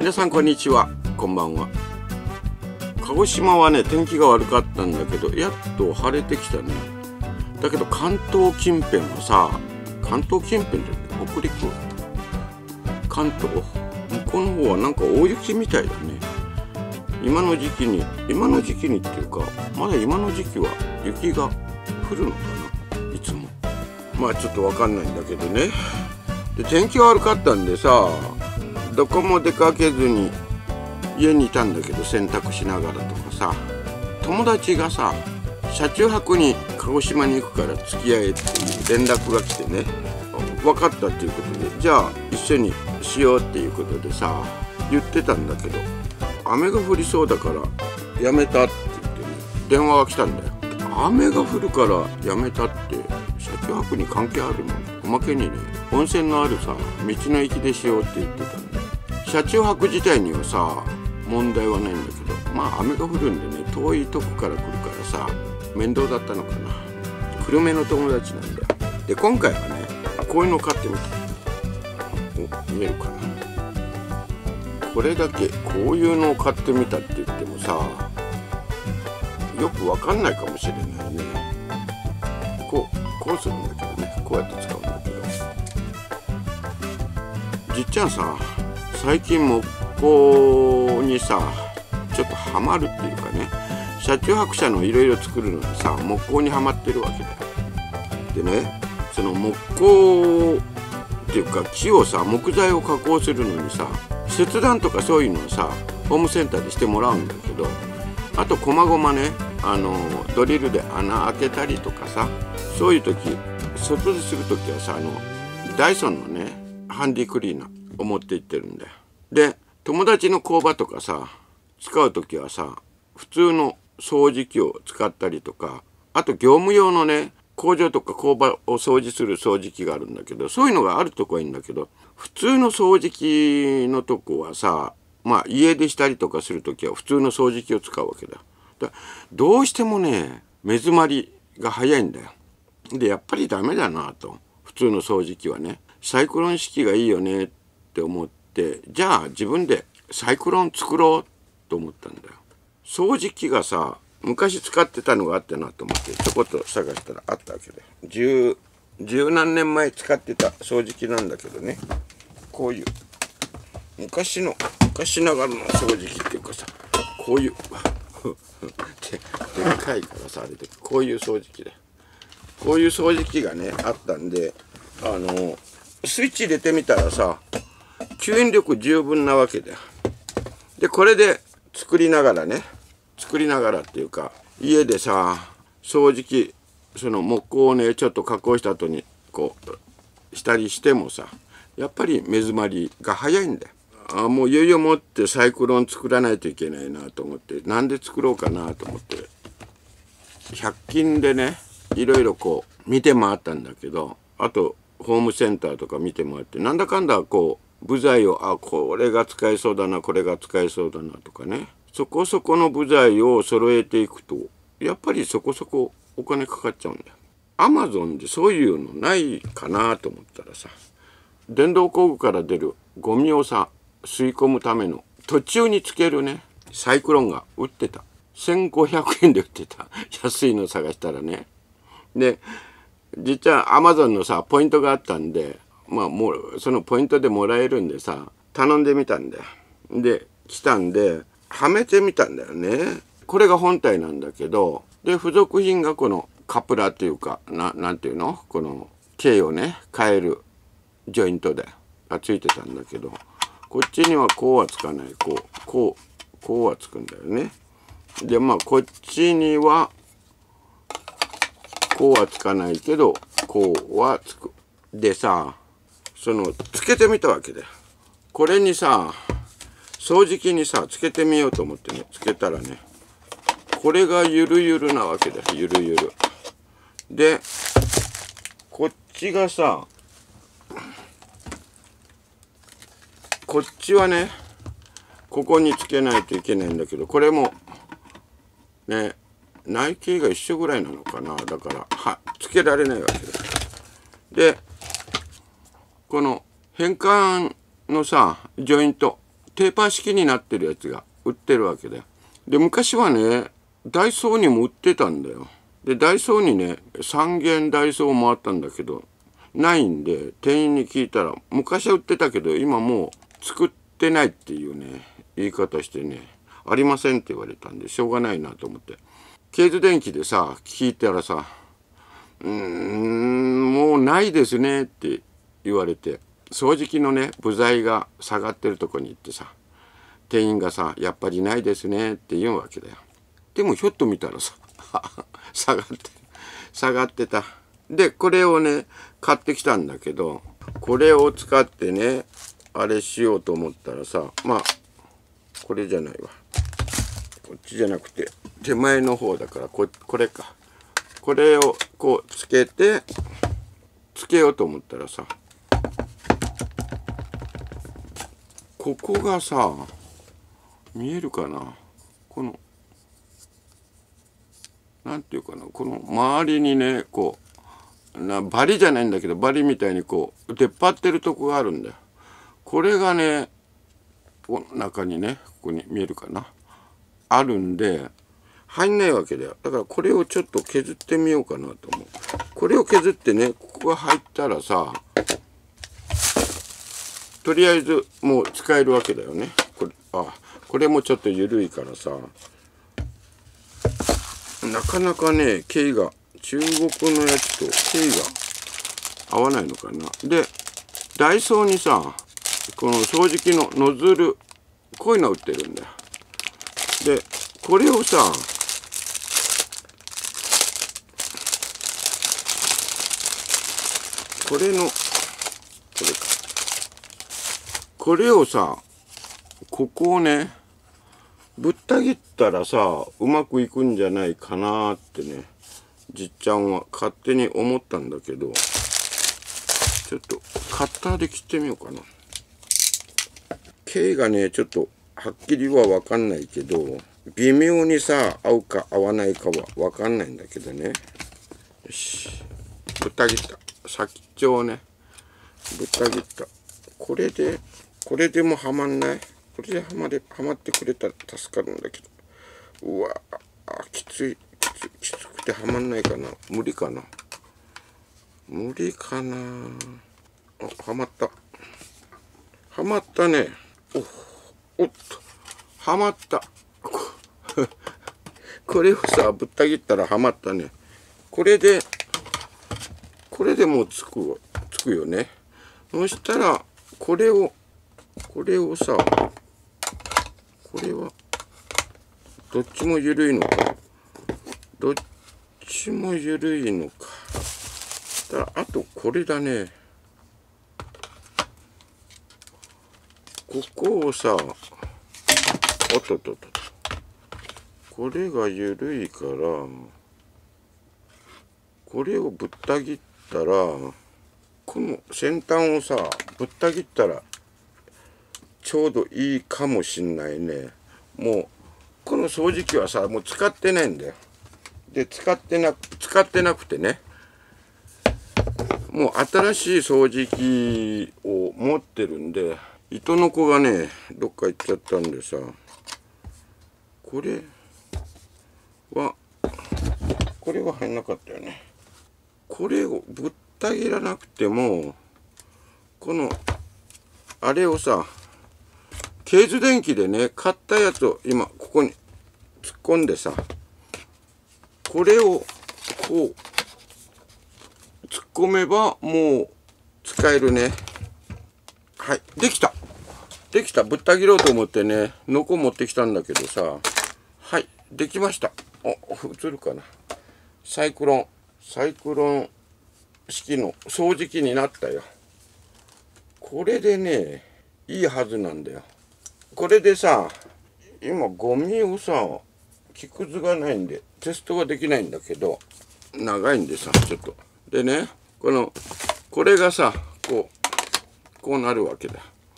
皆さんこんにちは、こんばんは。鹿児島はね、天気が悪かったんだけど、やっと晴れてきたね。だけど関東近辺はさ、関東近辺で北陸、関東向こうの方はなんか大雪みたいだね。今の時期にっていうか、まだ今の時期は雪が降るのかな、いつも。まあちょっとわかんないんだけどね。で、天気が悪かったんでさ、どこも出かけずに家にいたんだけど、洗濯しながらとかさ、友達がさ、車中泊に鹿児島に行くから付き合えっていう連絡が来てね、分かったっていうことで、じゃあ一緒にしようっていうことでさ、言ってたんだけど、雨が降りそうだからやめたって言ってね、電話が来たんだよ。雨が降るからやめたって、車中泊に関係あるの？おまけにね、温泉のあるさ、道の駅でしようって言ってたんだよ。車中泊自体にはさ、問題はないんだけど、まあ雨が降るんでね、遠いとこから来るからさ、面倒だったのかな。久留米の友達なんだよ。で、今回はね、こういうの買ってみた。お、見えるかな。これだけこういうのを買ってみたって言ってもさ、よくわかんないかもしれないね。こうするんだけどね、こうやって使うんだけど、じっちゃんさ、最近木工にさ、ちょっとハマるっていうかね、車中泊車のいろいろ作るのにさ、木工にはまってるわけだよ。でね、その木工っていうか木をさ、木材を加工するのにさ、切断とかそういうのをさ、ホームセンターでしてもらうんだけど、あと細々ね、ドリルで穴開けたりとかさ、そういう時、外でする時はさ、ダイソンのね、ハンディクリーナーを持って行ってるんだよ。で、友達の工場とかさ、使う時はさ、普通の掃除機を使ったりとか、あと業務用のね、工場とか工場を掃除する掃除機があるんだけど、そういうのがあるとこはいいんだけど、普通の掃除機のとこはさ、まあ家出したりとかする時は普通の掃除機を使うわけだ。どうしてもね、目詰まりが早いんだよ。で、やっぱりダメだなと。普通の掃除機はね、サイクロン式がいいよねって思って、じゃあ自分でサイクロン作ろうと思ったんだよ。掃除機がさ、昔使ってたのがあったなと思ってちょこっと探したらあったわけで、十何年前使ってた掃除機なんだけどね、こういう昔ながらの掃除機っていうかさ、こういうでかいからさ、あれでこういう掃除機で、こういう掃除機がねあったんで、スイッチ入れてみたらさ、吸引力十分なわけだよ。で、これで作りながらっていうか、家でさ、掃除機、その木工をね、ちょっと加工した後にこうしたりしてもさ、やっぱり目詰まりが早いんだよ。もういよいよもってサイクロン作らないといけないなと思って、なんで作ろうかなと思って、100均でね、いろいろこう見て回ったんだけど、あとホームセンターとか見て回って、なんだかんだこう部材を、これが使えそうだな、これが使えそうだなとかね、そこそこの部材を揃えていくと、やっぱりそこそこお金かかっちゃうんだよ。アマゾンでそういうのないかなと思ったらさ、電動工具から出るゴミをさ、吸い込むための途中につけるね、サイクロンが売ってた。1500円で売ってた。安いの探したらね。で、実はアマゾンのさ、ポイントがあったんで、まあもうそのポイントでもらえるんでさ、頼んでみたんだよ。で、来たんで、はめてみたんだよね。これが本体なんだけど、で、付属品がこのカプラっていうか、なんていうの？この径をね、変えるジョイントでがついてたんだけど、こっちにはこうはつかない、こうはつくんだよね。で、まあこっちにはこうはつかないけど、こうはつく。でさ、つけてみたわけだよ。これにさ、掃除機にさ、つけてみようと思ってね、つけたらね、これがゆるゆるなわけだよ、ゆるゆる。で、こっちがさ、こっちはね、ここにつけないといけないんだけど、これもね、内径が一緒ぐらいなのかな。だからつけられないわけだ。で、この変換のさ、ジョイント、 テーパー式になってるやつが売ってるわけだよ。で昔はねダイソーにも売ってたんだよ。でダイソーにね3軒ダイソー回ったんだけどないんで、店員に聞いたら昔は売ってたけど今もう作ってないっていうね言い方してね、ありませんって言われたんでしょうがないなと思って、ケイズ電機でさ聞いたらさ、もうないですねって言われて、掃除機のね部材が下がってるとこに行ってさ、店員がさやっぱりないですねって言うわけだよ。でもひょっと見たらさ下がってた。でこれをね買ってきたんだけど、これを使ってねあれしようと思ったらさ、まあこれじゃないわ、こっちじゃなくて手前の方だから、これか。これをこうつけようと思ったらさ、ここがさ見えるかな、このなんていうかな、この周りにねこうバリじゃないんだけどバリみたいにこう出っ張ってるとこがあるんだよ。これがねこの中にね、ここに見えるかな、あるんで入んないわけだよ。だからこれをちょっと削ってみようかなと思う。これを削ってね、ここが入ったらさ、とりあえずもう使えるわけだよね。これもちょっと緩いからさ、なかなかね径が中国のやつと径が合わないのかな。でダイソーにさこの掃除機のノズル、こういうの売ってるんだよ。でこれをさこれをさ、ここをねぶった切ったらさうまくいくんじゃないかなってね、じっちゃんは勝手に思ったんだけど、ちょっとカッターで切ってみようかな。径がねちょっとはっきりは分かんないけど、微妙にさ合うか合わないかは分かんないんだけどね。よし、ぶった切った。先っちょをねぶった切った。これでもはまんない。これではまってくれたら助かるんだけど、うわきつくてはまんないかな。無理かな。はまったね。おっとはまったこれをさぶった切ったらはまったね。これでもうつくよね。そしたらこれをさ、これはどっちも緩いのか。だからあとこれだね。ここをさ、これが緩いから、これをぶった切ったら、この先端をさぶった切ったらちょうどいいかもしんないね。もうこの掃除機はさもう使ってないんだよ。で使ってなくてね、もう新しい掃除機を持ってるんで、糸の子がねどっか行っちゃったんでさ、これは入んなかったよね。これをぶった切らなくても、このあれをさケイズ電機でね買ったやつを今ここに突っ込んでさ、これをこう突っ込めばもう使えるね。はい、できた。ぶった切ろうと思ってねノコ持ってきたんだけどさ、はい、できました。映るかな。サイクロン式の掃除機になったよ。これでねいいはずなんだよ。これでさ今ゴミをさ木くずがないんでテストができないんだけど、長いんでさちょっとでね、これがさこうなるわけだ。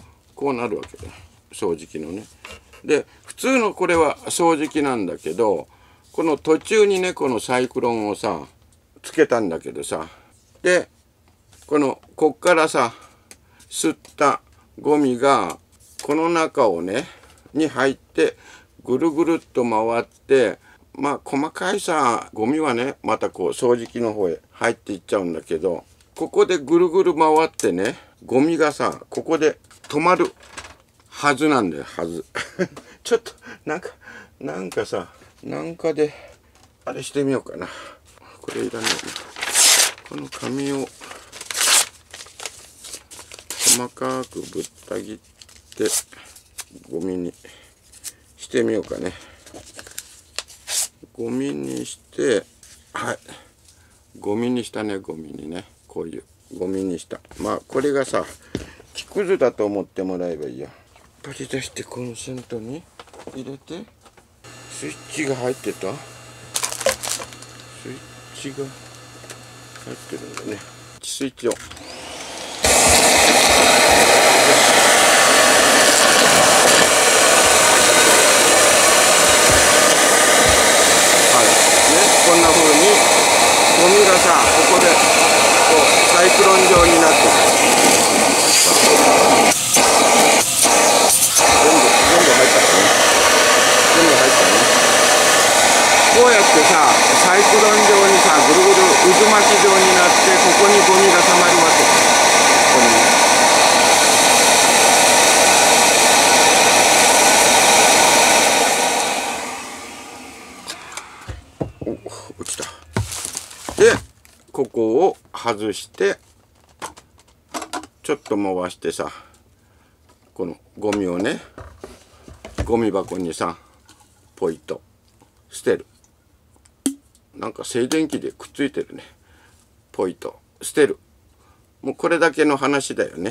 掃除機のね。で普通のこれは掃除機なんだけど、この途中にねこのサイクロンをさつけたんだけどさ、でこっからさ吸ったゴミがこの中をねに入ってぐるぐるっと回って、まあ細かいさゴミはねまたこう掃除機の方へ入っていっちゃうんだけど、ここでぐるぐる回ってねゴミがさここで止まるはずなんだよ、はずちょっとなんかさなんかであれしてみようかな。これいらないな。この紙を細かくぶった切ってゴミにしてみようかね。ゴミにして、はい、ゴミにしたね。ゴミにね、こういうゴミにした。まあこれがさ木くずだと思ってもらえばいいや。取り出してコンセントに入れて、スイッチが入ってた。スイッチが入ってるんだね。スイッチをこんな風にゴミがさここでこうサイクロン状になって全部入ったね。全部入ったね。こうやってさサイクロン状にさぐるぐる渦巻き状になって、ここにゴミがたまるわけ。これね。落ちた。でここを外してちょっと回してさ、このゴミをねゴミ箱にさポイと捨てる。なんか静電気でくっついてるね。ポイと捨てる。もうこれだけの話だよね。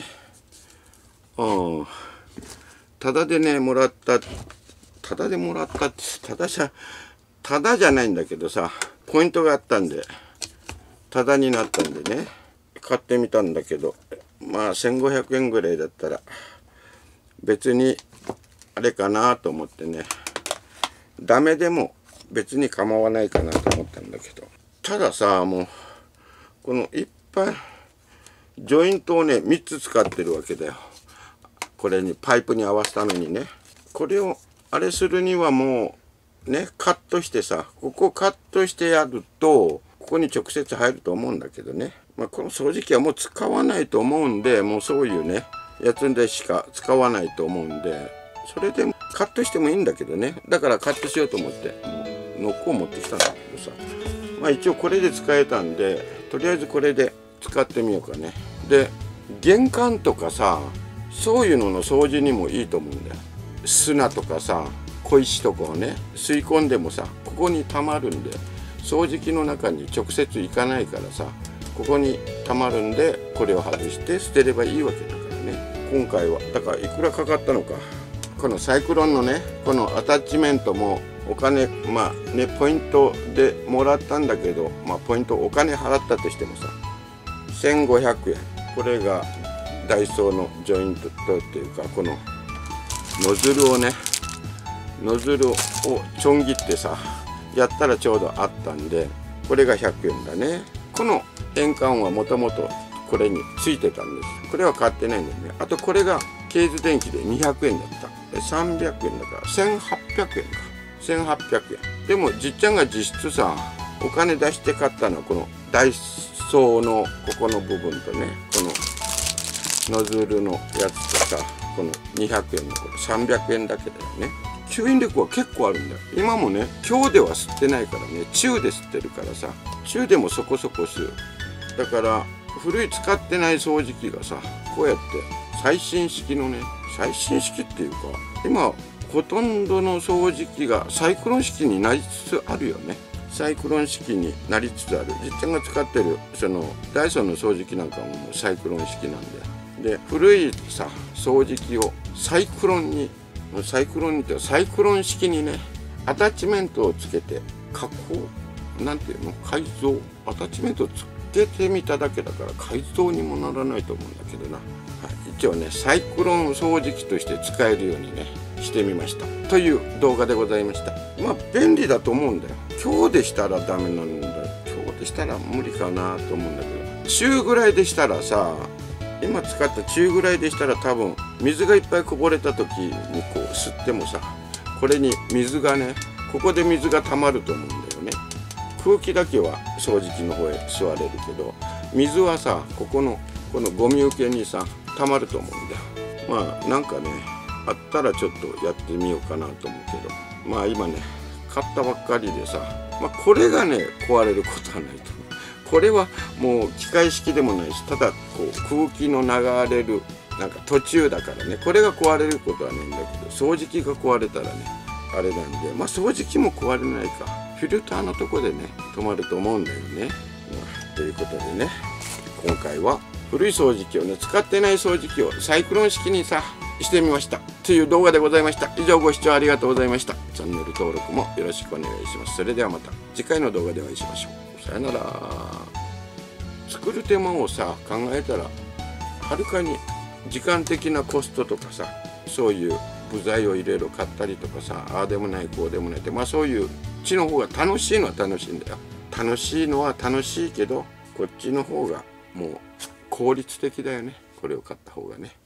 ただでねもらった、ただでもらったってただじゃないんだけどさ、ポイントがあったんでただになったんでね買ってみたんだけど、まあ1500円ぐらいだったら別にあれかなと思ってね、ダメでも別に構わないかなと思ったんだけど、たださもうこのいっぱいジョイントをね3つ使ってるわけだよ。これにパイプに合わせたのにね、これをあれするにはもうねカットしてさ、ここカットしてやるとここに直接入ると思うんだけどね、まあ、この掃除機はもう使わないと思うんで、もうそういうねやつでしか使わないと思うんで、それでカットしてもいいんだけどね。だからカットしようと思ってノックを持ってきたんだけどさ、まあ一応これで使えたんでとりあえずこれで使ってみようかね。で玄関とかさそういうのの掃除にもいいと思うんだよ。砂とかさ小石とかをね吸い込んでもさここにたまるんで、掃除機の中に直接行かないからさここにたまるんで、これを外して捨てればいいわけだからね。今回はだからいくらかかったのか、このサイクロンのねこのアタッチメントもお金まあねポイントでもらったんだけど、まあポイントお金払ったとしてもさ1500円。これがダイソーのジョイントっていうか、このノズルをねノズルをちょん切ってさやったらちょうどあったんで、これが100円だね。この円環はもともとこれについてたんです。これは買ってないんだよね。あとこれがケーズ電気で200円だった。300円だから1800円か。1800円。でもじっちゃんが実質さお金出して買ったのはこのダイソーのここの部分とね、このノズルのやつとさ、この200円のこれ300円だけだよね。吸引力は結構あるんだよ。今もね強では吸ってないからね、中で吸ってるからさ、中でもそこそこ吸う。だから古い使ってない掃除機がさこうやって最新式のね、最新式っていうか今ほとんどの掃除機がサイクロン式になりつつあるよね。サイクロン式になりつつある。じっちゃんが使ってるそのダイソンの掃除機なんかももうサイクロン式なんだよ。で古いさ掃除機をサイクロンにサイクロン式にねアタッチメントをつけて加工なんていうの改造アタッチメントをつけてみただけだから改造にもならないと思うんだけどな、はい、一応ねサイクロン掃除機として使えるようにねしてみましたという動画でございました。まあ便利だと思うんだよ。今日でしたらダメなんだ。今日でしたら無理かなと思うんだけど、中ぐらいでしたらさ今使った中ぐらいでしたら多分水がいっぱいこぼれた時にこう吸ってもさ、これに水がね、ここで水が溜まると思うんだよね。空気だけは掃除機の方へ吸われるけど、水はさ、このゴミ受けにさ溜まると思うんだよ。まあなんかね、あったらちょっとやってみようかなと思うけど、まあ今ね買ったばっかりでさ、まあこれがね壊れることはないと思う。これはもう機械式でもないし、ただこう空気の流れるなんか途中だからね、これが壊れることはないんだけど、掃除機が壊れたらねあれなんで、まあ掃除機も壊れないか、フィルターのとこでね止まると思うんだよね。ということでね、今回は古い掃除機をね、使ってない掃除機をサイクロン式にさしてみましたという動画でございました。以上ご視聴ありがとうございました。チャンネル登録もよろしくお願いします。それではまた次回の動画でお会いしましょう。さよなら。作る手間をさ考えたら、はるかに時間的なコストとかさ、そういう部材を入れる買ったりとかさ、ああでもないこうでもないって、まあそういうちの方が楽しいのは楽しいんだよ。楽しいのは楽しいけど、こっちの方がもう効率的だよね。これを買った方がね。